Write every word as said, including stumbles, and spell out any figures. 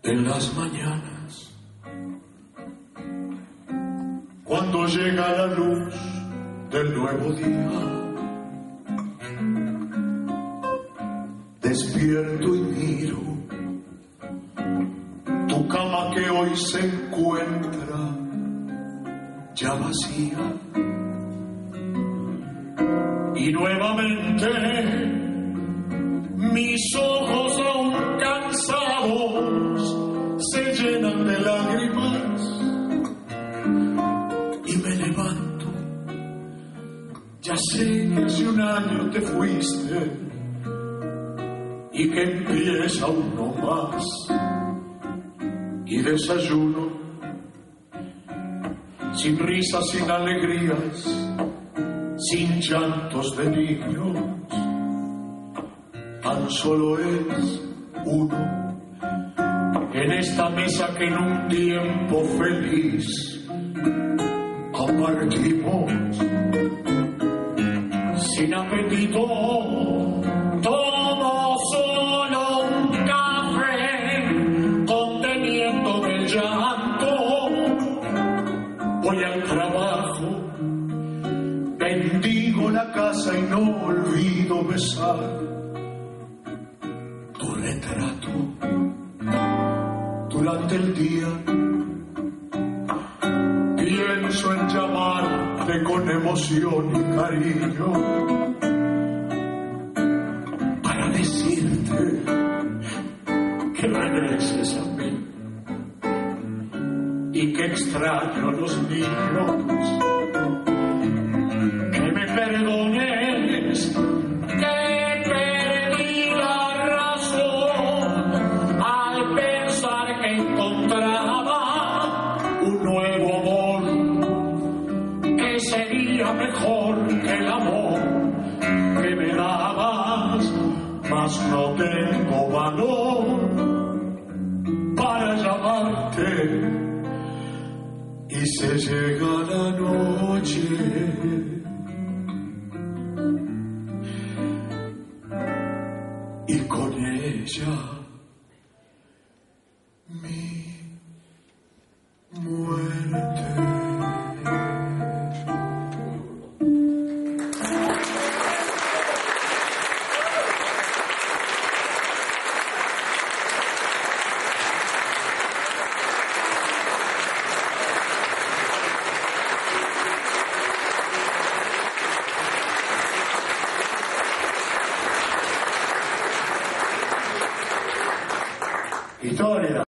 en las mañanas, cuando llega la luz del nuevo día, despierto y miro tu cama que hoy se encuentra ya vacía, y nuevamente mis ojos aún cansados se llenan de lágrimas y me levanto. Ya sé que hace un año te fuiste y que empieza uno más, y desayuno sin risas, sin alegrías, sin llantos de niños. Tan solo es uno en esta mesa que en un tiempo feliz compartimos. Sin apetito tomo solo un café conteniendo el llanto. Voy al trabajo, bendigo la casa y no olvido besar tu retrato. Durante el día pienso en llamarte con emoción y cariño para decirte que regreses a mí y que extraño a los niños, que me perdones, que perdí la razón al pensar que encontraba un nuevo amor que sería mejor que el amor que me dabas, mas no tengo valor para llamarte. Y se llega la noche y con ella mi muerte. Historia.